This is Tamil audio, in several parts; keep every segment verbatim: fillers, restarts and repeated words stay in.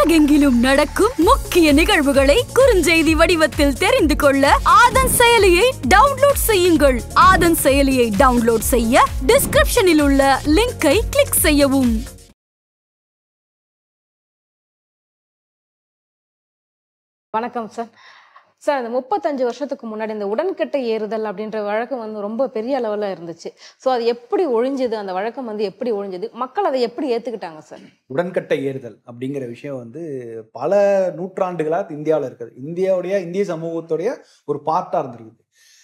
உலகெங்கிலும் நடக்கும் முக்கிய நிகழ்வுகளை குறுஞ்செய்தி வடிவத்தில் தெரிந்து கொள்ள ஆதன் செயலியை டவுன்லோட் செய்யுங்கள். ஆதன் செயலியை டவுன்லோட் செய்ய டிஸ்கிரிப்ஷனில் உள்ள லிங்கை கிளிக் செய்யவும். வணக்கம் சார். சார், இந்த முப்பத்தஞ்சு வருஷத்துக்கு முன்னாடி இந்த உடன்கட்டை ஏறுதல் அப்படின்ற வழக்கம் வந்து ரொம்ப பெரிய அளவில் இருந்துச்சு. ஸோ அது எப்படி ஒழிஞ்சது, அந்த வழக்கம் வந்து எப்படி ஒழிஞ்சது, மக்கள் அதை எப்படி ஏற்றுக்கிட்டாங்க சார்? உடன்கட்டை ஏறுதல் அப்படிங்கிற விஷயம் வந்து பல நூற்றாண்டுகளாக இந்தியாவில் இருக்குது. இந்தியாவுடைய இந்திய சமூகத்துடைய ஒரு பார்ட்டாக இருந்திருக்குது.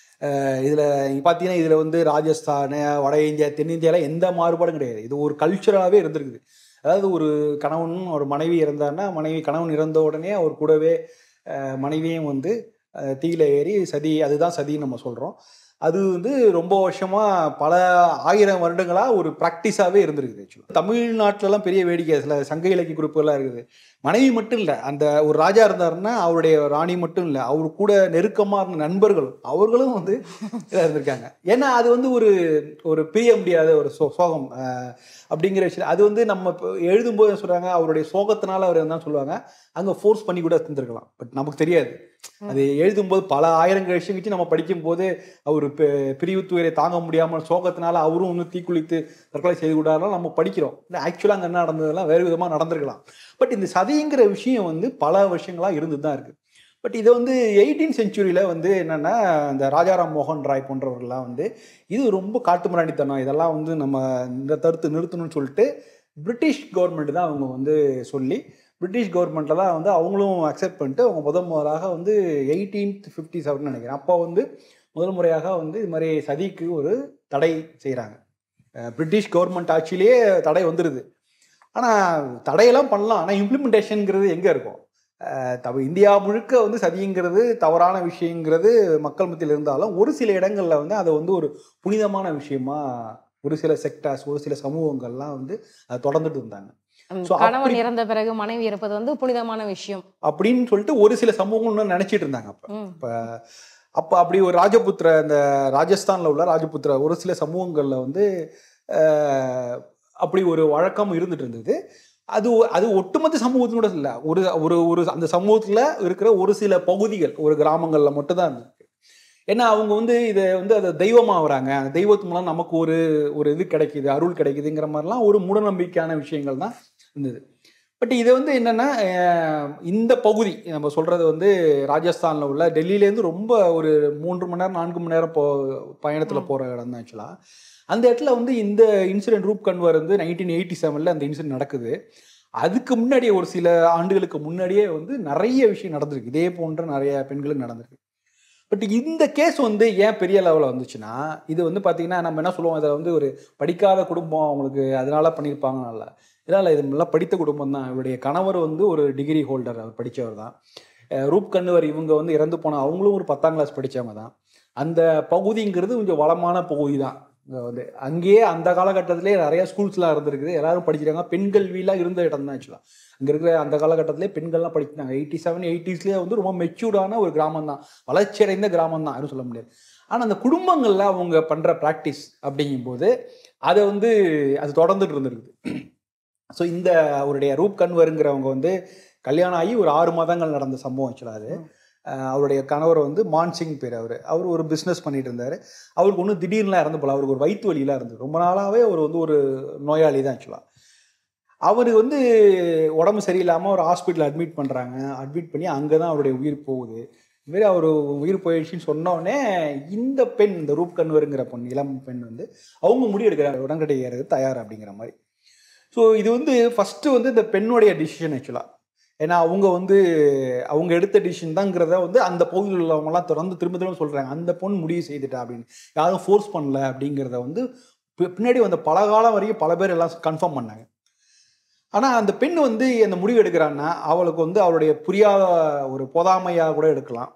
இதில் பார்த்தீங்கன்னா இதில் வந்து ராஜஸ்தான், வட இந்தியா, தென்னிந்தியாவில் எந்த மாறுபாடும் கிடையாது. இது ஒரு கல்ச்சராகவே இருந்திருக்குது. அதாவது ஒரு கணவன் ஒரு மனைவி இறந்தாருன்னா மனைவி கணவன் இறந்த உடனே அவர் கூடவே மனைவியும் வந்து தீயில ஏறி சதி, அதுதான் சதின்னு நம்ம சொல்கிறோம். அது வந்து ரொம்ப வருஷமாக பல ஆயிரம் வருடங்களாக ஒரு ப்ராக்டிஸாகவே இருந்திருக்குது. ஆக்சுவலாக தமிழ்நாட்டிலலாம் பெரிய வேடிக்கை, சில சங்க இலக்கிய குறிப்புகள்லாம் இருக்குது. மனைவி மட்டும் இல்லை, அந்த ஒரு ராஜா இருந்தாருன்னா அவருடைய ராணி மட்டும் இல்லை, அவர் கூட நெருக்கமாக இருந்த நண்பர்களும் அவர்களும் வந்து இதாக இருந்திருக்காங்க. ஏன்னா அது வந்து ஒரு ஒரு பிரிய முடியாத ஒரு சோ சோகம் அப்படிங்கிற விஷயம். அது வந்து நம்ம இப்போ எழுதும்போது சொல்கிறாங்க அவருடைய சோகத்தினால அவர் தான் சொல்லுவாங்க, அங்கே ஃபோர்ஸ் பண்ணி கூட தந்துருக்கலாம். பட் நமக்கு தெரியாது. அது எழுதும்போது பல ஆயிரம் விஷயம் வச்சு நம்ம படிக்கும்போது அவர் பிரிவு துயரை தாங்க முடியாமல் சோகத்தினால அவரும் ஒன்று தீக்குளித்து தற்கொலை செய்து கொண்டாலும் நம்ம படிக்கிறோம். ஆக்சுவலாக அங்கே என்ன நடந்ததெல்லாம் வேறு விதமாக நடந்திருக்கலாம். பட் இந்த சதிங்கிற விஷயம் வந்து பல வருஷங்களாக இருந்து தான் இருக்குது. பட் இதை வந்து எயிட்டீன் செஞ்சுரியில் வந்து என்னென்னா இந்த ராஜாராம் மோகன் ராய் போன்றவர்கள்லாம் வந்து இது ரொம்ப காட்டுமிராண்டித்தனம், இதெல்லாம் வந்து நம்ம இந்த தடுத்து நிறுத்தணும்னு சொல்லிட்டு பிரிட்டிஷ் கவர்மெண்ட் தான் அவங்க வந்து சொல்லி பிரிட்டிஷ் கவர்மெண்ட்டில் தான் வந்து அவங்களும் அக்செப்ட் பண்ணிட்டு அவங்க முதல் முதலாக வந்து எயிட்டீன்த் ஃபிஃப்டி செவன் நினைக்கிறேன் அப்போ வந்து முதல் முறையாக வந்து இது மாதிரி சதிக்கு ஒரு தடை செய்கிறாங்க. பிரிட்டிஷ் கவர்மெண்ட் ஆட்சியிலேயே தடை வந்துடுது. ஆனால் தடையெல்லாம் பண்ணலாம், ஆனால் இம்ப்ளிமெண்டேஷனுங்கிறது எங்கே இருக்கும்? தவ இந்தியா முழுக்க வந்து சதிங்கிறது தவறான விஷயங்கிறது மக்கள் மத்தியில் இருந்தாலும் ஒரு சில இடங்களில் வந்து அதை வந்து ஒரு புனிதமான விஷயமா ஒரு சில செக்டார்ஸ், ஒரு சில சமூகங்கள்லாம் வந்து அதை தொடர்ந்துட்டு இருந்தாங்க. கணவன் இறந்த பிறகு மனைவி இறப்பது வந்து புனிதமான விஷயம் அப்படின்னு சொல்லிட்டு ஒரு சில சமூகம் நினைச்சிட்டு இருந்தாங்க. அப்ப இப்ப அப்ப அப்படி ஒரு ராஜபுத்திர, இந்த ராஜஸ்தான்ல உள்ள ராஜபுத்திர ஒரு சில சமூகங்கள்ல வந்து அப்படி ஒரு வழக்கம் இருந்துட்டு இருந்தது. அது அது ஒட்டுமொத்த சமூகத்தினோட இல்லை, ஒரு ஒரு ஒரு அந்த சமூகத்துல இருக்கிற ஒரு சில பகுதிகள், ஒரு கிராமங்கள்ல மட்டும்தான் இருந்திருக்கு. ஏன்னா அவங்க வந்து இதை வந்து அதை தெய்வமாக வராங்க, அந்த தெய்வத்து மூலம் நமக்கு ஒரு ஒரு இது கிடைக்குது, அருள் கிடைக்குதுங்கிற மாதிரிலாம் ஒரு மூடநம்பிக்கையான விஷயங்கள் தான் இருந்தது. பட் இதை வந்து என்னென்னா இந்த பகுதி நம்ம சொல்கிறது வந்து ராஜஸ்தானில் உள்ள டெல்லியிலேருந்து ரொம்ப ஒரு மூன்று மணி நேரம் நான்கு மணி நேரம் போ பயணத்தில் போகிற இடம் தான் ஆக்சுவலாக. அந்த இடத்துல வந்து இந்த இன்சிடென்ட் ரூப் கன்வர் வந்து நைன்டீன் எயிட்டி செவனில் அந்த இன்சிடென்ட் நடக்குது. அதுக்கு முன்னாடியே ஒரு சில ஆண்டுகளுக்கு முன்னாடியே வந்து நிறைய விஷயம் நடந்திருக்கு, இதே போன்ற நிறைய பெண்களுக்கு நடந்திருக்கு. பட் இந்த கேஸ் வந்து ஏன் பெரிய லெவலில் வந்துச்சுன்னா, இது வந்து பார்த்தீங்கன்னா நம்ம என்ன சொல்லுவோம், இதில் வந்து ஒரு படிக்காத குடும்பம் அவங்களுக்கு அதனால பண்ணியிருப்பாங்கனால, இதனால் இது நல்லா படித்த குடும்பம் தான். இவருடைய கணவர் வந்து ஒரு டிகிரி ஹோல்டர், அவர் படித்தவர் தான். ரூப் கன்வர் இவங்க வந்து இறந்து போனால் அவங்களும் ஒரு பத்தாம் கிளாஸ் படித்தவங்க தான். அந்த பகுதிங்கிறது கொஞ்சம் வளமான பகுதி தான். வந்து அங்கேயே அந்த காலகட்டத்திலே நிறையா ஸ்கூல்ஸ்லாம் இருந்திருக்குது, எல்லாரும் படிக்கிறாங்க, பெண் கல்வியெலாம் இருந்த இடம் தான் ஆக்சுவலாக. அங்கே இருக்கிற அந்த காலகட்டத்திலே பெண்கள்லாம் படிக்கிறாங்க. எயிட்டி செவன் எயிட்டிஸ்லேயே வந்து ரொம்ப மெச்சூர்டான ஒரு கிராமம் தான், வளர்ச்சி அடைந்த கிராமம் தான், யாரும் சொல்ல முடியாது. ஆனால் அந்த குடும்பங்களில் அவங்க பண்ணுற ப்ராக்டிஸ் அப்படிங்கும்போது அதை வந்து அது தொடர்ந்துட்டு இருந்திருக்குது. ஸோ இந்த அவருடைய ரூப் கன்வருங்கிறவங்க வந்து கல்யாணம் ஆகி ஒரு ஆறு மாதங்கள் நடந்த சம்பவம் ஆக்சுவலாக. அது அவருடைய கணவர் வந்து மான்சிங் பேர், அவர் அவர் ஒரு பிஸ்னஸ் பண்ணிட்டு இருந்தார். அவருக்கு ஒன்றும் திடீர்னுலாம் இறந்து போல, அவருக்கு ஒரு வயிற்று வலியெலாம் இருந்தது, ரொம்ப நாளாகவே அவர் வந்து ஒரு நோயாளி தான் ஆக்சுவலாக. அவர் வந்து உடம்பு சரியில்லாமல் ஒரு ஹாஸ்பிட்டலில் அட்மிட் பண்ணுறாங்க. அட்மிட் பண்ணி அங்கே தான் அவருடைய உயிர் போகுது. இதுமாரி அவர் உயிர் போயிடுச்சின்னு சொன்னோடனே இந்த பெண், இந்த ரூப் கன்வருங்கிற பொண், இளம் பெண் வந்து அவங்க முடிவு எடுக்கிறாங்க உடன்கட்டை ஏறது தயார் அப்படிங்கிற மாதிரி. ஸோ இது வந்து ஃபஸ்ட்டு வந்து இந்த பெண்ணுடைய டிசிஷன் ஆக்சுவலாக. ஏன்னா அவங்க வந்து அவங்க எடுத்த டிசிஷன் தாங்கிறத வந்து அந்த பகுதியில் உள்ளவங்கலாம் தொடர்ந்து திரும்ப திரும்ப சொல்கிறாங்க, அந்த பொண்ணு முடிவு செய்துட்டா அப்படின்னு, யாரும் ஃபோர்ஸ் பண்ணல அப்படிங்கிறத வந்து பின்னாடி வந்த பல காலம் வரைக்கும் பல பேர் எல்லாம் கன்ஃபார்ம் பண்ணாங்க. ஆனால் அந்த பெண் வந்து அந்த முடிவு எடுக்கிறான்னா அவளுக்கு வந்து அவருடைய புரியாத ஒரு போதாமையாக கூட எடுக்கலாம்,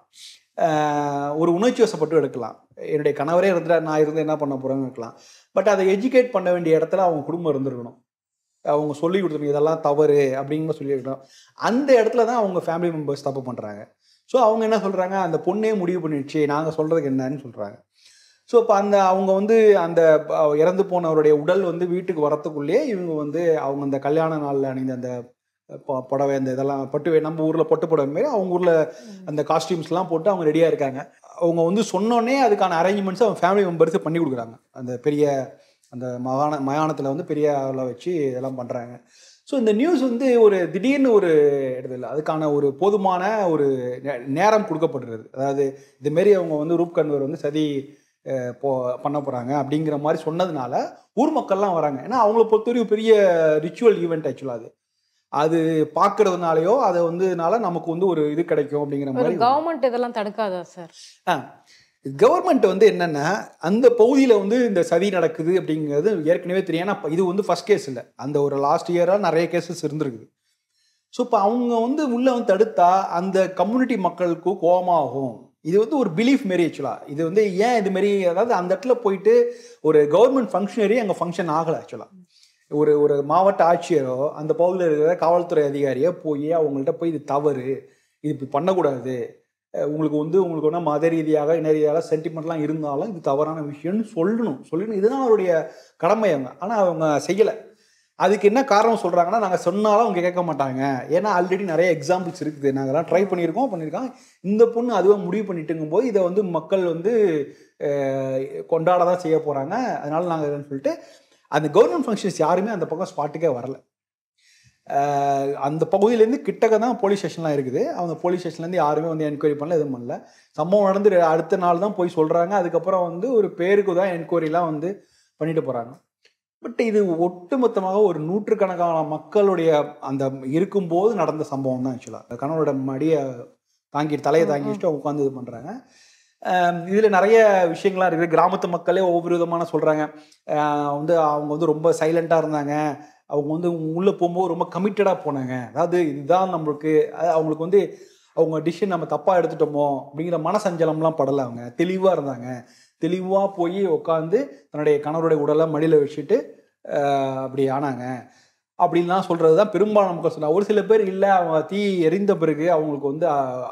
ஒரு உணர்ச்சி வசப்பட்டு எடுக்கலாம். என்னுடைய கணவரே இருந்துட்டா நான் இருந்து என்ன பண்ண போகிறேன்னு இருக்கலாம். பட் அதை எஜுகேட் பண்ண வேண்டிய இடத்துல அவங்க குடும்பம் இருந்திருக்கணும், அவங்க சொல்லி கொடுத்துருங்க இதெல்லாம் தவறு அப்படிங்கிற சொல்லியிருக்கணும். அந்த இடத்துல தான் அவங்க ஃபேமிலி மெம்பர்ஸ் தப்பு பண்ணுறாங்க. ஸோ அவங்க என்ன சொல்கிறாங்க, அந்த பொண்ணே முடிவு பண்ணிடுச்சு, நாங்கள் சொல்கிறதுக்கு என்னன்னு சொல்கிறாங்க. ஸோ இப்போ அந்த அவங்க வந்து அந்த இறந்து போனவருடைய உடல் வந்து வீட்டுக்கு வரத்துக்குள்ளேயே இவங்க வந்து அவங்க அந்த கல்யாண நாளில் அணிந்த அந்த புடவை அந்த இதெல்லாம் பட்டு நம்ம ஊரில் பொட்டு புடவை மாரி அவங்க ஊரில் அந்த காஸ்டியூம்ஸ்லாம் போட்டு அவங்க ரெடியாக இருக்காங்க. அவங்க வந்து சொன்னோன்னே அதுக்கான அரேஞ்ச்மெண்ட்ஸ் அவங்க ஃபேமிலி மெம்பர்ஸு பண்ணி கொடுக்குறாங்க. அந்த பெரிய அந்த மகாண மயானத்தில் வந்து பெரிய அளவில் வச்சு இதெல்லாம் பண்ணுறாங்க. ஸோ இந்த நியூஸ் வந்து ஒரு திடீர்னு ஒரு இடத்துல அதுக்கான ஒரு போதுமான ஒரு நேரம் கொடுக்கப்படுறது. அதாவது இதுமாரி அவங்க வந்து ரூப் கன்வர் வந்து சதி போ பண்ண போகிறாங்க அப்படிங்கிற மாதிரி சொன்னதுனால ஊர் மக்கள்லாம் வராங்க. ஏன்னா அவங்கள பொறுத்தவரைக்கும் பெரிய ரிச்சுவல் ஈவெண்ட் ஆக்சுவலாக அது அது பார்க்கறதுனாலயோ அதை வந்துனால நமக்கு வந்து ஒரு இது கிடைக்கும் அப்படிங்கிற மாதிரி. கவர்மெண்ட் இதெல்லாம் தடுக்காதா சார்? ஆ கவர்மெண்ட் வந்து என்னென்னா அந்த பகுதியில் வந்து இந்த சதி நடக்குது அப்படிங்கிறது ஏற்கனவே தெரியும். ஏன்னா இது வந்து ஃபர்ஸ்ட் கேஸ் இல்லை, அந்த ஒரு லாஸ்ட் இயராக நிறைய கேசஸ் இருந்திருக்குது. ஸோ இப்போ அவங்க வந்து உள்ளே வந்து தடுத்தா அந்த கம்யூனிட்டி மக்களுக்கு கோபமாகும். இது வந்து ஒரு பிலீஃப் மாரி ஆக்சுவலாக. இது வந்து ஏன் இது மாரி, அதாவது அந்த இடத்துல போயிட்டு ஒரு கவர்மெண்ட் ஃபங்க்ஷனரி அங்கே ஃபங்க்ஷன் ஆகலை ஆக்சுவலாக. ஒரு ஒரு மாவட்ட ஆட்சியரோ அந்த பகுதியில் இருக்கிற காவல்துறை அதிகாரியோ போய் அவங்கள்ட்ட போய் இது தவறு, இது இப்படி பண்ணக்கூடாது, உங்களுக்கு வந்து உங்களுக்கு ஒன்றா மத ரீதியாக இன ரீதியாக சென்டிமெண்ட்லாம் இருந்தாலும் இது தவறான விஷயம்னு சொல்லணும் சொல்லணும் இதுதான் அவருடைய கடமை அவங்க. ஆனால் அவங்க செய்யலை. அதுக்கு என்ன காரணம் சொல்கிறாங்கன்னா, நாங்கள் சொன்னாலும் அவங்க கேட்க மாட்டாங்க. ஏன்னா ஆல்ரெடி நிறைய எக்ஸாம்பிள்ஸ் இருக்குது, நாங்கள்லாம் ட்ரை பண்ணியிருக்கோம் பண்ணியிருக்கோம் இந்த பொண்ணு அதுவே முடிவு பண்ணிட்டுங்கும் போது இதை வந்து மக்கள் வந்து கொண்டாட தான் செய்ய போகிறாங்க. அதனால நாங்கள் என்னன்னு சொல்லிட்டு அந்த கவர்மெண்ட் ஃபங்க்ஷன்ஸ் யாருமே அந்த பக்கம் ஸ்பாட்டுக்கே வரல. அந்த பகுதியிலேருந்து கிட்டக்க தான் போலீஸ் ஸ்டேஷன்லாம் இருக்குது. அவங்க போலீஸ் ஸ்டேஷன்லேருந்து யாருமே வந்து என்கொயரி பண்ணல, எதுவும் பண்ணல. சம்பவம் நடந்து அடுத்த நாள் தான் போய் சொல்கிறாங்க. அதுக்கப்புறம் வந்து ஒரு பேருக்கு தான் என்கொயரிலாம் வந்து பண்ணிட்டு போகிறாங்க. பட் இது ஒட்டுமொத்தமாக ஒரு நூற்றுக்கணக்கான மக்களுடைய அந்த இருக்கும்போது நடந்த சம்பவம் தான் ஆக்சுவலாக. கணவரோட மடியை தாங்கி தலையை தாங்கி வச்சுட்டு அவங்க உட்காந்து இது பண்ணுறாங்க. இதில் நிறைய விஷயங்கள்லாம் இருக்குது. கிராமத்து மக்களே ஒவ்வொரு விதமான சொல்கிறாங்க. வந்து அவங்க வந்து ரொம்ப சைலண்ட்டாக இருந்தாங்க, அவங்க வந்து உள்ளே போகும்போது ரொம்ப கமிட்டடாக போனாங்க. அதாவது இதுதான் நம்மளுக்கு அவங்களுக்கு வந்து அவங்க டிசிஷன் நம்ம தப்பாக எடுத்துட்டோமோ அப்படிங்கிற மனசஞ்சலம்லாம் படலை. அவங்க தெளிவாக இருந்தாங்க. தெளிவாக போய் உட்காந்து தன்னுடைய கணவருடைய உடலை மடியில் வச்சுட்டு அப்படி ஆனாங்க அப்படின்லாம் சொல்கிறது தான் பெரும்பாலான மக்கள் சொன்னாங்க. ஒரு சில பேர் இல்லை, அவங்க தீ எரிந்த பிறகு அவங்களுக்கு வந்து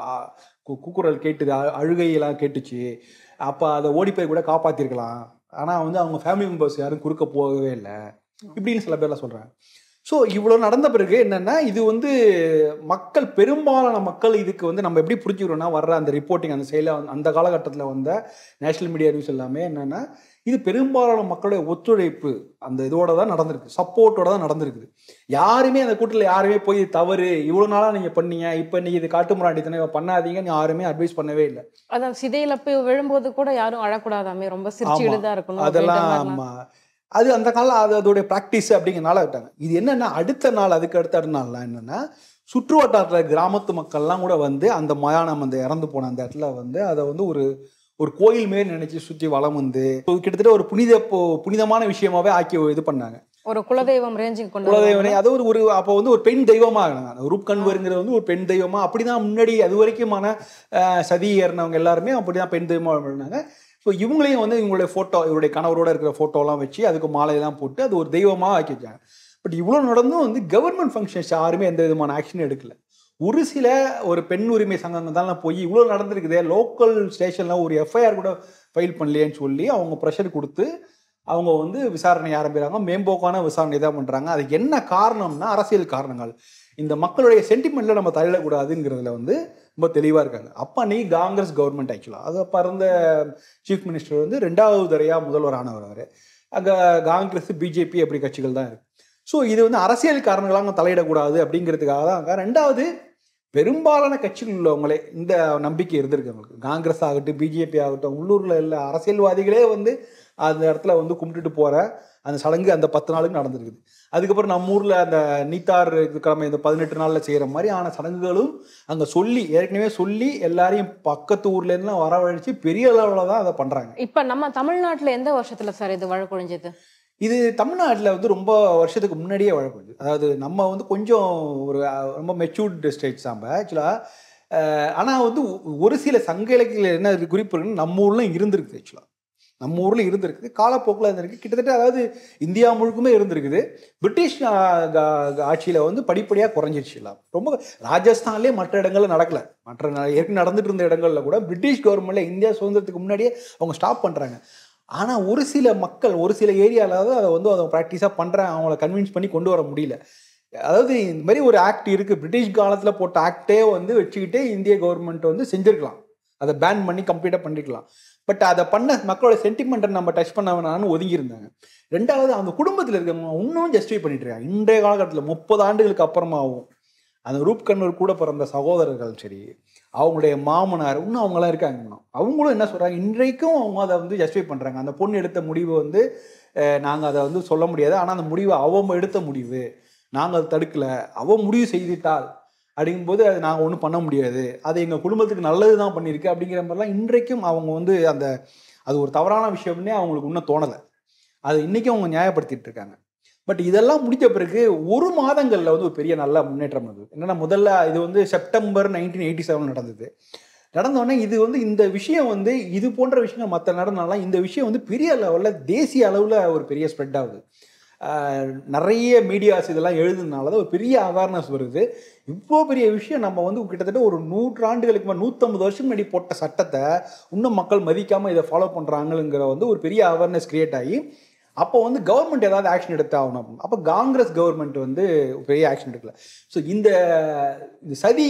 கூக்குரல் கேட்டுது, அழுகையெல்லாம் கேட்டுச்சு, அப்போ அதை ஓடி போய் கூட காப்பாற்றிருக்கலாம், ஆனால் வந்து அவங்க ஃபேமிலி மெம்பர்ஸ் யாரும் குறுக்க போகவே இல்லை இப்படின்னு சில பேர்லாம் சொல்கிறாங்க. ஸோ இவ்வளோ நடந்த பிறகு என்னென்னா, இது வந்து மக்கள் பெரும்பாலான மக்கள் இதுக்கு வந்து நம்ம எப்படி புரிஞ்சுக்கிறோன்னா, வர்ற அந்த ரிப்போர்ட்டிங் அந்த செயலில் அந்த காலகட்டத்தில் வந்த நேஷனல் மீடியா நியூஸ் எல்லாமே என்னென்னா, இது பெரும்பாலான மக்களுடைய ஒத்துழைப்பு அந்த இதோட தான் நடந்திருக்கு, சப்போர்ட்டோட தான் நடந்திருக்குது. யாருமே அந்த கூட்டத்தில் யாருமே போய் தவறு இவ்வளோ நாளாக நீங்கள் பண்ணீங்க, இப்போ நீங்கள் இது காட்டு முன்னாடி பண்ணாதீங்கன்னு யாருமே அட்வைஸ் பண்ணவே இல்லை. அதான் சிதையில போய் விழும்போது கூட யாரும் அழக்கூடாதாமே, ரொம்ப சிரிச்சுக்கிட்டு தான் இருக்கணும் அதெல்லாம். ஆமாம், அது அந்த காலம் அது அதோடைய ப்ராக்டிஸ் அப்படிங்கிறனால விட்டாங்க. இது என்னென்னா, அடுத்த நாள் அதுக்கு அடுத்த அடுத்த நாள்லாம் என்னென்னா, சுற்று வட்டாரத்தில் கிராமத்து மக்கள்லாம் கூட வந்து அந்த மயானம் அந்த இறந்து போன அந்த இடத்துல வந்து அதை வந்து ஒரு ஒரு கோயில் மாரி நினைச்சு சுற்றி வளம் வந்து கிட்டத்தட்ட ஒரு புனித புனிதமான விஷயமாவே ஆக்கி இது பண்ணாங்க. ஒரு குலதெய்வம் ரேஞ்சுக்கு கொண்டு குலதெய்வனே அது ஒரு ஒரு அப்போ வந்து ஒரு பெண் தெய்வமா ஆனாங்க. ரூப் கன்வருங்கிறது வந்து ஒரு பெண் தெய்வமா அப்படிதான் முன்னாடி அது வரைக்குமான சதி ஏறினவங்க எல்லாருமே அப்படிதான் பெண் தெய்வமா பண்ணாங்க. ஸோ இவங்களையும் வந்து இவங்களுடைய ஃபோட்டோ, இவருடைய கணவரோட இருக்கிற ஃபோட்டோலாம் வச்சு அதுக்கு மாலையெல்லாம் போட்டு அது ஒரு தெய்வமாக ஆக்கி வச்சாங்க. பட் இவ்வளோ நடந்தும் வந்து கவர்மெண்ட் ஃபங்க்ஷன்ஸ் யாருமே எந்த விதமான ஆக்ஷனும் எடுக்கல. ஒரு சில ஒரு பெண் உரிமை சங்கங்கள் தான் போய் இவ்வளோ நடந்திருக்குதே, லோக்கல் ஸ்டேஷனில் ஒரு எஃப்ஐஆர் கூட ஃபைல் பண்ணலையேன்னு சொல்லி அவங்க ப்ரெஷர் கொடுத்து அவங்க வந்து விசாரணை ஆரம்பிக்கிறாங்க. மேம்போக்கான விசாரணை தான் பண்ணுறாங்க. அதுக்கு என்ன காரணம்னா அரசியல் காரணங்கள். இந்த மக்களுடைய சென்டிமெண்ட்டில் நம்ம தலையிடக்கூடாதுங்கிறதுல வந்து ரொம்ப தெளிவாக இருக்காங்க. அப்போ அன்றைக்கி காங்கிரஸ் கவர்மெண்ட் ஆக்சுவலாக அது அப்போ இருந்த சீஃப் மினிஸ்டர் வந்து ரெண்டாவது தரையாக முதல்வர் ஆனவர் அவர். அங்கே காங்கிரஸ் பிஜேபி அப்படி கட்சிகள் தான் இருக்குது. ஸோ இது வந்து அரசியல் காரணங்களாக தலையிடக்கூடாது அப்படிங்கிறதுக்காக தான் அங்கே. ரெண்டாவது, பெரும்பாலான கட்சிகள் உள்ளவங்களே இந்த நம்பிக்கை இருந்திருக்கு அவங்களுக்கு. காங்கிரஸ் ஆகட்டும் பிஜேபி ஆகட்டும் உள்ளூரில் இல்லை அரசியல்வாதிகளே வந்து அந்த இடத்துல வந்து கும்பிட்டுட்டு போகிற அந்த சடங்கு அந்த பத்து நாளுக்கு நடந்திருக்குது. அதுக்கப்புறம் நம்ம ஊரில் அந்த நீத்தார் கிழமை இந்த பதினெட்டு நாளில் செய்கிற மாதிரி ஆன சடங்குகளும் அங்கே சொல்லி ஏற்கனவே சொல்லி எல்லாரையும் பக்கத்து ஊர்லேருந்துலாம் வரவழைச்சி பெரிய அளவில் தான் அதை பண்ணுறாங்க. இப்போ நம்ம தமிழ்நாட்டில் எந்த வருஷத்தில் சார் இது வழக்கொழிஞ்சது? இது தமிழ்நாட்டில் வந்து ரொம்ப வருஷத்துக்கு முன்னாடியே வழக்கொழிஞ்சு. அதாவது நம்ம வந்து கொஞ்சம் ஒரு ரொம்ப மெச்சூர்டு ஸ்டேட்ஸ் நம்ம ஆக்சுவலாக. ஆனால் வந்து ஒரு சில சங்க இலக்கியங்கள் என்ன குறிப்பு இருக்குன்னு நம்ம ஊரில் இருந்திருக்கு. ஆக்சுவலாக நம்ம ஊரில் இருந்திருக்கு, காலப்போக்கில் இருந்திருக்கு. கிட்டத்தட்ட அதாவது இந்தியா முழுக்குமே இருந்திருக்குது. பிரிட்டிஷ் ஆட்சியில் வந்து படிப்படியாக குறைஞ்சிருச்சு. எல்லாம் ரொம்ப ராஜஸ்தான்லேயே மற்ற இடங்கள்ல நடக்கலை. மற்ற ஏற்கனவே நடந்துட்டு இருந்த இடங்களில் கூட பிரிட்டிஷ் கவர்மெண்ட்டில் இந்தியா சுதந்திரத்துக்கு முன்னாடியே அவங்க ஸ்டாப் பண்ணுறாங்க. ஆனால் ஒரு சில மக்கள் ஒரு சில ஏரியாவில் அதை வந்து அதை ப்ராக்டிஸாக பண்ணுறாங்க. அவங்கள கன்வின்ஸ் பண்ணி கொண்டு வர முடியல. அதாவது இந்த மாதிரி ஒரு ஆக்ட் இருக்குது, பிரிட்டிஷ் காலத்தில் போட்ட ஆக்டே வந்து வச்சுக்கிட்டே இந்திய கவர்மெண்ட் வந்து செஞ்சுருக்கலாம், அதை பேன் பண்ணி கம்ப்ளீட்டாக பண்ணிக்கலாம். பட் அதை பண்ண மக்களோட சென்டிமெண்ட்டை நம்ம டச் பண்ண வேணான்னு ஒதுங்கியிருந்தாங்க. ரெண்டாவது அந்த குடும்பத்தில் இருக்கவங்க இன்னும் ஜஸ்டிஃபை பண்ணிட்டு இருக்காங்க. இன்றைய காலகட்டத்தில் முப்பது ஆண்டுகளுக்கு அப்புறமாவும் அந்த ரூப் கண்ணூர் கூட பிறந்த சகோதரர்கள் சரி, அவங்களுடைய மாமனார் இன்னும் அவங்களாம் இருக்காங்க. இன்னும் அவங்களும் என்ன சொல்கிறாங்க, இன்றைக்கும் அவங்க அதை வந்து ஜஸ்டிஃபை பண்ணுறாங்க. அந்த பொண்ணு எடுத்த முடிவு வந்து நாங்கள் அதை வந்து சொல்ல முடியாது, ஆனால் அந்த முடிவு அவங்க எடுத்த முடிவு, நாங்கள் அதை தடுக்கலை, அவ முடிவு செய்துட்டால் அப்படிங்கும்போது அது நாங்கள் ஒன்றும் பண்ண முடியாது, அது எங்கள் குடும்பத்துக்கு நல்லது தான் பண்ணியிருக்கு அப்படிங்கிற மாதிரிலாம் இன்றைக்கும் அவங்க வந்து அந்த அது ஒரு தவறான விஷயம்னே அவங்களுக்கு இன்னும் தோணலை. அது இன்றைக்கும் அவங்க நியாயப்படுத்திட்டு இருக்காங்க. பட் இதெல்லாம் முடித்த பிறகு ஒரு மாதங்களில் வந்து ஒரு பெரிய நல்ல முன்னேற்றம் இருந்தது. என்னென்னா முதல்ல இது வந்து செப்டம்பர் நைன்டீன் எயிட்டி செவன் நடந்தது. நடந்தோடனே இது வந்து இந்த விஷயம் வந்து இது போன்ற விஷயங்கள் மற்ற நடந்தாலும் இந்த விஷயம் வந்து பெரிய லெவலில் தேசிய அளவில் ஒரு பெரிய ஸ்ப்ரெட் ஆகுது. நிறைய மீடியாஸ் இதெல்லாம் எழுதுனால தான் ஒரு பெரிய அவேர்னஸ் வருது. இவ்வளோ பெரிய விஷயம் நம்ம வந்து கிட்டத்தட்ட ஒரு நூற்றாண்டுகளுக்கு மேலே நூற்றம்பது வருஷம் முன்னாடி போட்ட சட்டத்தை இன்னும் மக்கள் மதிக்காமல் இதை ஃபாலோ பண்ணுறாங்களுங்கிற வந்து ஒரு பெரிய அவேர்னஸ் கிரியேட் ஆகி அப்போ வந்து கவர்மெண்ட் ஏதாவது ஆக்ஷன் எடுத்து ஆகணும். அப்போ காங்கிரஸ் கவர்மெண்ட் வந்து பெரிய ஆக்ஷன் எடுக்கல. ஸோ இந்த சதி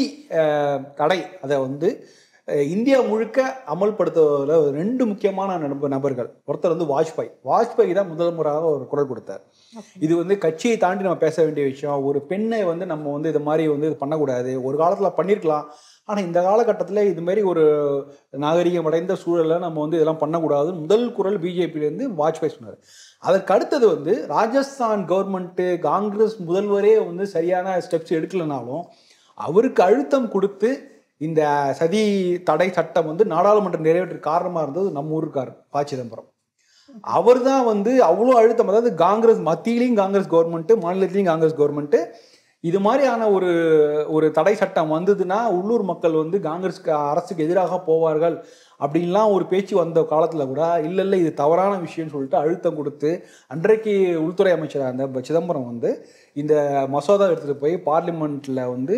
தடை அதை வந்து இந்தியா முழுக்க அமல்படுத்துவதில் ரெண்டு முக்கியமான நபர்கள், ஒருத்தர் வந்து வாஜ்பாய். வாஜ்பாய் தான் முதல் முறையாக ஒரு குரல் கொடுத்தார். இது வந்து கட்சியை தாண்டி நம்ம பேச வேண்டிய விஷயம். ஒரு பெண்ணை வந்து நம்ம வந்து இது மாதிரி வந்து இது பண்ணக்கூடாது. ஒரு காலத்தில் பண்ணியிருக்கலாம், ஆனால் இந்த காலகட்டத்தில் இது மாதிரி ஒரு நாகரிகம் அடைந்த சூழலில் நம்ம வந்து இதெல்லாம் பண்ணக்கூடாது முதல் குரல் பிஜேபியிலேருந்து வாஜ்பாய் சொன்னார். அதற்கு அடுத்தது வந்து ராஜஸ்தான் கவர்மெண்ட்டு காங்கிரஸ் முதல்வரே வந்து சரியான ஸ்டெப்ஸ் எடுக்கலைனாலும் அவருக்கு அழுத்தம் கொடுத்து இந்த சதி தடை சட்டம் வந்து நாடாளுமன்றம் நிறைவேற்ற காரணமாக இருந்தது நம்ம ஊருக்கார் ப சிதம்பரம். அவர் தான் வந்து அவ்வளோ அழுத்தம், அதாவது காங்கிரஸ் மத்தியிலையும் காங்கிரஸ் கவர்மெண்ட்டு மாநிலத்திலையும் காங்கிரஸ் கவர்மெண்ட்டு இது மாதிரியான ஒரு ஒரு தடை சட்டம் வந்ததுன்னா உள்ளூர் மக்கள் வந்து காங்கிரஸ் அரசுக்கு எதிராக போவார்கள் அப்படின்லாம் ஒரு பேச்சு வந்த காலத்தில் கூட இல்லை இல்லை இது தவறான விஷயம்னு சொல்லிட்டு அழுத்தம் கொடுத்து அன்றைக்கு உள்துறை அமைச்சராக இருந்த சிதம்பரம் வந்து இந்த மசோதா எடுத்துகிட்டு போய் பார்லிமெண்ட்டில் வந்து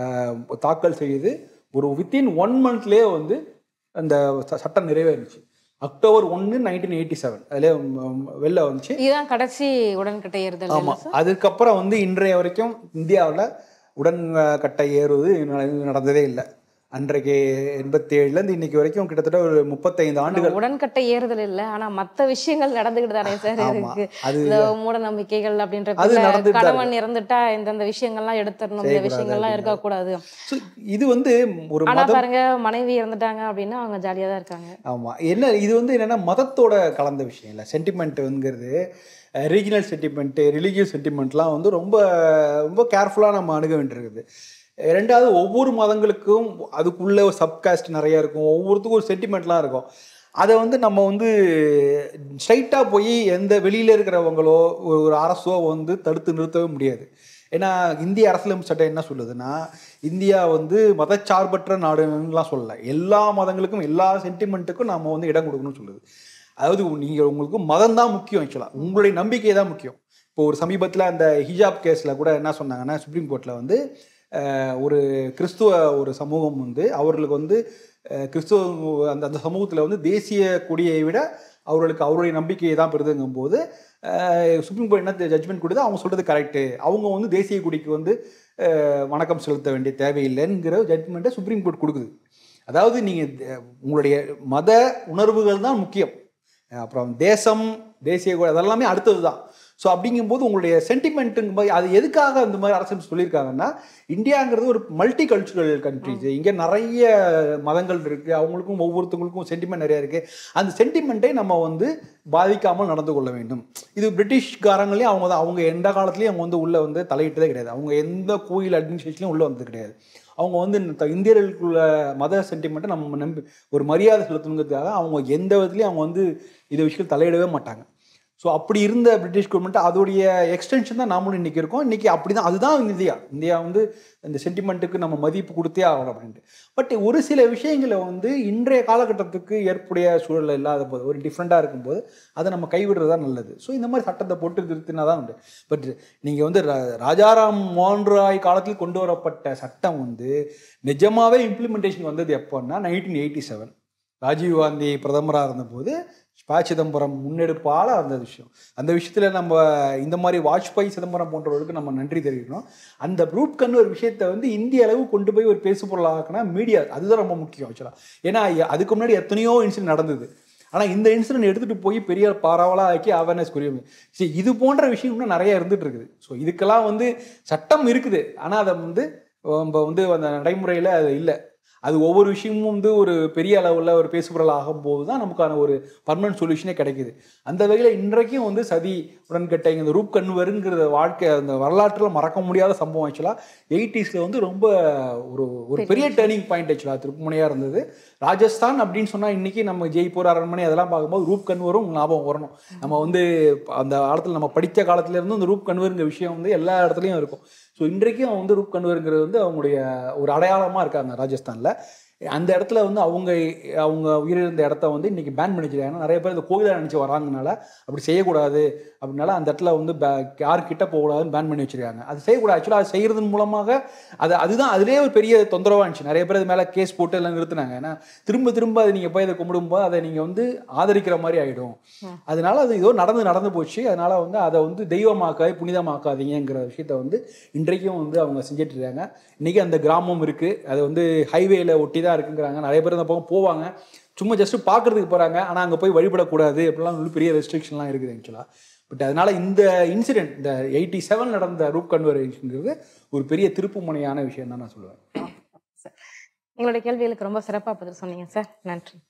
தாக்கல் செய்து ஒரு வித்தின் ஒன் மந்த்லேயே வந்து அந்த சட்டம் நிறைவேறிச்சு. அக்டோபர் ஒன்று நைன்டீன் எயிட்டி செவன் அதிலே வெளில வந்துச்சு. இதுதான் கடைசி உடன்கட்டை ஏறுதல். ஆமாம், அதுக்கப்புறம் வந்து இன்றைய வரைக்கும் இந்தியாவில் உடன்கட்டை ஏறுவது நடந்ததே இல்லை. அன்றைக்கு எண்பத்தி ஏழுலேருந்து இன்னைக்கு வரைக்கும் கிட்டத்தட்ட ஒரு முப்பத்தைந்து ஆண்டுகள் உடன்கட்டை ஏறுதல் இல்லை, ஆனால் மற்ற விஷயங்கள் நடந்துக்கிட்டு தானே சார் இருக்கு. இந்த மூட நம்பிக்கைகள் அப்படின்ற கணவன் இறந்துட்டா இந்தந்த விஷயங்கள்லாம் எடுத்துடணும், இந்த விஷயங்கள்லாம் இருக்கக்கூடாது. இது வந்து ஒரு ஆனால் பாருங்க மனைவி இறந்துட்டாங்க அப்படின்னா அவங்க ஜாலியாக தான் இருக்காங்க. ஆமாம், என்ன இது வந்து என்னென்னா மதத்தோட கலந்த விஷயம் இல்லை. சென்டிமெண்ட்டுங்கிறது ரீஜனல் சென்டிமெண்ட்டு ரிலீஜியஸ் சென்டிமெண்ட்லாம் வந்து ரொம்ப ரொம்ப கேர்ஃபுல்லாக நம்ம அணுக வேண்டியிருக்குது. ரெண்டாவது ஒவ்வொரு மதங்களுக்கும் அதுக்குள்ளே ஒரு சப்காஸ்ட் நிறையா இருக்கும், ஒவ்வொருத்துக்கும் ஒரு சென்டிமெண்ட்லாம் இருக்கும். அதை வந்து நம்ம வந்து ஸ்ட்ரைட்டாக போய் எந்த வெளியில் இருக்கிறவங்களோ ஒரு அரசோ வந்து தடுத்து நிறுத்தவே முடியாது. ஏன்னா இந்திய அரசியலமைப்பு சட்டம் என்ன சொல்லுதுன்னா இந்தியா வந்து மதச்சார்பற்ற நாடுலாம் சொல்லலை, எல்லா மதங்களுக்கும் எல்லா சென்டிமெண்ட்டுக்கும் நம்ம வந்து இடம் கொடுக்கணும்னு சொல்லுது. அதாவது நீங்கள் உங்களுக்கு மதம் தான் முக்கியம், ஆக்சுவலாக உங்களுடைய நம்பிக்கை தான் முக்கியம். இப்போ ஒரு சமீபத்தில் அந்த ஹிஜாப் கேஸில் கூட என்ன சொன்னாங்கன்னா சுப்ரீம் கோர்ட்டில் வந்து ஒரு கிறிஸ்துவ ஒரு சமூகம் வந்து அவர்களுக்கு வந்து கிறிஸ்துவ அந்த அந்த சமூகத்தில் வந்து தேசிய கொடியை விட அவர்களுக்கு அவருடைய நம்பிக்கையை தான் பெறுதுங்கும் போது சுப்ரீம் கோர்ட் என்ன ஜட்ஜ்மெண்ட் கொடுத்து அவங்க சொல்கிறது கரெக்டு, அவங்க வந்து தேசிய கொடிக்கு வந்து வணக்கம் செலுத்த வேண்டிய தேவையில்லைங்கிற ஜட்ஜ்மெண்ட்டை சுப்ரீம் கோர்ட் கொடுக்குது. அதாவது நீங்கள் உங்களுடைய மத உணர்வுகள் தான் முக்கியம், அப்புறம் தேசம் தேசிய கொடி அதெல்லாமே அடுத்தது தான். ஸோ அப்படிங்கும்போது உங்களுடைய சென்டிமெண்ட்டுங்க போது அது எதுக்காக இந்த மாதிரி அரசு சொல்லியிருக்காங்கன்னா இந்தியாங்கிறது ஒரு மல்டி கல்ச்சுரல் கண்ட்ரிஸ், இங்கே நிறைய மதங்கள் இருக்குது, அவங்களுக்கும் ஒவ்வொருத்தவங்களுக்கும் சென்டிமெண்ட் நிறையா இருக்குது. அந்த சென்டிமெண்ட்டை நம்ம வந்து பாதிக்காமல் நடந்து கொள்ள வேண்டும். இது பிரிட்டிஷ்காரங்களையும் அவங்க தான் அவங்க எந்த காலத்துலேயும் அவங்க வந்து உள்ளே வந்து தலையிட்டதே கிடையாது, அவங்க எந்த கோயில் அட்மினிஸ்ட்ரேஷன்லையும் உள்ளே வந்தது கிடையாது. அவங்க வந்து இந்தியர்களுக்குள்ள மத சென்டிமெண்ட்டை நம்ம நம்பி ஒரு மரியாதை செலுத்தணுங்கிறதுக்காக அவங்க எந்த விதத்துலையும் அவங்க வந்து இந்த விஷயத்தில் தலையிடவே மாட்டாங்க. ஸோ அப்படி இருந்த பிரிட்டிஷ் கவர்மெண்ட் அதோடைய எக்ஸ்டென்ஷன் தான் நாமளும் இன்றைக்கி இருக்கோம். இன்றைக்கி அப்படி தான், அதுதான் இந்தியா. இந்தியா வந்து இந்த சென்டிமெண்ட்டுக்கு நம்ம மதிப்பு கொடுத்தே ஆகணும் அப்படின்ட்டு. பட் ஒரு சில விஷயங்களை வந்து இன்றைய காலகட்டத்துக்கு ஏற்புடைய சூழல் இல்லாத போது ஒரு டிஃப்ரெண்ட்டாக இருக்கும்போது அதை நம்ம கைவிடுறது தான் நல்லது. ஸோ இந்த மாதிரி சட்டத்தை போட்டு நிறுத்தினா தான் உண்டு. பட் நீங்கள் வந்து ராஜாராம் மோகன் ராய் காலத்தில் கொண்டு வரப்பட்ட சட்டம் வந்து நிஜமாகவே இம்ப்ளிமெண்டேஷன் வந்தது எப்போன்னா nineteen eighty seven Rajiv Gandhi பிரதமராக இருந்தபோது ப சிதம்பரம் முன்னெடுப்பால அந்த விஷயம் அந்த விஷயத்துல நம்ம இந்த மாதிரி வாஜ்பாய் சிதம்பரம் போன்றவர்களுக்கு நம்ம நன்றி தெரிவிக்கணும். அந்த ரூப் கன் ஒரு விஷயத்தை வந்து இந்திய அளவு கொண்டு போய் ஒரு பேசு பொருளாக்கினா மீடியா அதுதான் ரொம்ப முக்கியம் ஆக்சுவலாக. ஏன்னா அதுக்கு முன்னாடி எத்தனையோ இன்சிடென்ட் நடந்தது. ஆனால் இந்த இன்சிடென்ட் எடுத்துகிட்டு போய் பெரிய பரவலாக ஆக்கி அவேர்னஸ் புரியும். சரி, இது போன்ற விஷயம் இன்னும் நிறைய இருந்துகிட்டு இருக்குது. ஸோ இதுக்கெல்லாம் வந்து சட்டம் இருக்குது, ஆனால் அதை வந்து நம்ம வந்து அந்த நடைமுறையில் அது இல்லை. அது ஒவ்வொரு விஷயமும் வந்து ஒரு பெரிய அளவில் ஒரு பேசுபொருள் ஆகும்போது தான் நமக்கான ஒரு பர்மனன்ட் சொல்யூஷனே கிடைக்குது. அந்த வகையில் இன்றைக்கும் வந்து சதி உடன்கட்டை இந்த ரூப் கன்வருங்கிற வாழ்க்கை அந்த வரலாற்றில் மறக்க முடியாத சம்பவம் ஆக்சுவலாக எயிட்டிஸில் வந்து ரொம்ப ஒரு ஒரு பெரிய டேர்னிங் பாயிண்ட் ஆக்சுவலாக திருப்புமுனையாக இருந்தது. ராஜஸ்தான் அப்படின்னு சொன்னால் இன்றைக்கி நம்ம ஜெய்ப்பூர் அரண்மனை அதெல்லாம் பார்க்கும்போது ரூப் கன்வரும் ஞாபகம் வரணும். நம்ம வந்து அந்த காலத்தில் நம்ம படித்த காலத்துலேருந்து இந்த ரூப் கன்வருங்கிற விஷயம் வந்து எல்லா இடத்துலையும் இருக்கும். ஸோ இன்றைக்கும் வந்து ரூப் கன்வருங்கிறது வந்து அவங்களுடைய ஒரு அடையாளமாக இருக்காங்க ராஜஸ்தானில். அந்த இடத்துல வந்து அவங்க அவங்க உயிரிழந்த இடத்த வந்து இன்றைக்கி பேன் பண்ணி வச்சிருக்காங்க. நிறைய பேர் இந்த கோயிலை நினச்சி வராங்கனால அப்படி செய்யக்கூடாது அப்படின்னால அந்த இடத்துல வந்து பே யாருக்கிட்ட போகக்கூடாதுன்னு பேன் பண்ணி வச்சுருக்காங்க. அது செய்யக்கூடாது. ஆக்சுவலாக அது செய்கிறதன் மூலமாக அது அதுதான் அதிலே ஒரு பெரிய தொந்தரவாக இருந்துச்சு. நிறைய பேர் அது மேலே கேஸ் போட்டு எல்லாம் நிறுத்தினாங்க. ஏன்னா திரும்ப திரும்ப அது நீங்கள் போய் அதை கும்பிடும்போது அதை நீங்கள் வந்து ஆதரிக்கிற மாதிரி ஆகிடும். அதனால அது ஏதோ நடந்து நடந்து போச்சு. அதனால் வந்து அதை வந்து தெய்வமாக்காது புனிதமாக்காதீங்கிற விஷயத்த வந்து இன்றைக்கும் வந்து அவங்க செஞ்சுட்டு இருக்காங்க. இன்றைக்கி அந்த கிராமம் இருக்குது, அது வந்து ஹைவேயில் ஒட்டி தான் இருக்குங்கிறாங்க. நிறைய பேர் அந்த பக்கம் போவாங்க, சும்மா ஜஸ்ட்டு பார்க்குறதுக்கு போகிறாங்க. ஆனால் அங்கே போய் வழிபடக்கூடாது அப்படிலாம் வந்து பெரிய ரெஸ்ட்ரிக்ஷன்லாம் இருக்குது ஆக்சுவலாக. பட் அதனால் இந்த இன்சிடென்ட் இந்த எயிட்டி செவன் நடந்த ரூப் கன்வர்ஷன்ங்கிறது ஒரு பெரிய திருப்பு முனையான விஷயம் தான் நான் சொல்லுவேன். எங்களுடைய கேள்விகளுக்கு ரொம்ப சிறப்பாக பதில் சொன்னீங்க சார். நன்றி.